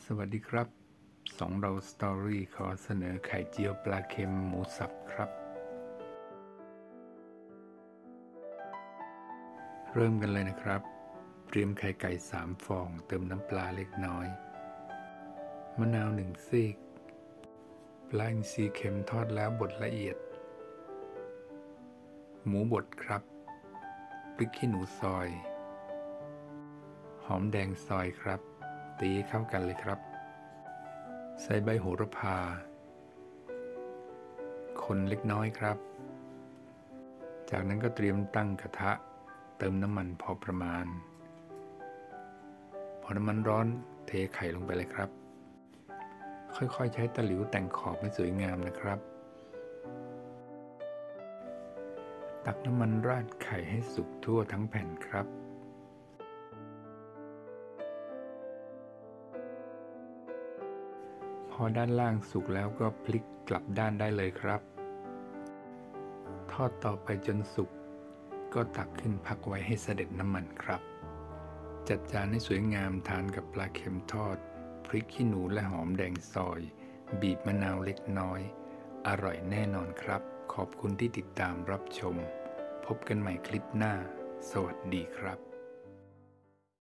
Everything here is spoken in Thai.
สวัสดีครับ2เราสตอรี่ขอเสนอไข่เจียวปลาเค็มหมูสับครับเริ่มกันเลยนะครับเตรียมไข่ไก่3ฟองเติมน้ำปลาเล็กน้อยมะนาว1ซีกปลาอินทรีเค็มทอดแล้วบดละเอียดหมูบดครับพริกขี้หนูซอยหอมแดงซอยครับตีเข้ากันเลยครับใส่ใบโหระพาคนเล็กน้อยครับจากนั้นก็เตรียมตั้งกระทะเติมน้ำมันพอประมาณพอน้ำมันร้อนเทไข่ลงไปเลยครับค่อยๆใช้ตะหลิวแต่งขอบให้สวยงามนะครับตักน้ำมันราดไข่ให้สุกทั่วทั้งแผ่นครับพอด้านล่างสุกแล้วก็พลิกกลับด้านได้เลยครับทอดต่อไปจนสุกก็ตักขึ้นพักไว้ให้เสด็จน้ำมันครับจัดจานให้สวยงามทานกับปลาเค็มทอดพริกขี้หนูและหอมแดงซอยบีบมะนาวเล็กน้อยอร่อยแน่นอนครับขอบคุณที่ติดตามรับชมพบกันใหม่คลิปหน้าสวัสดีครับ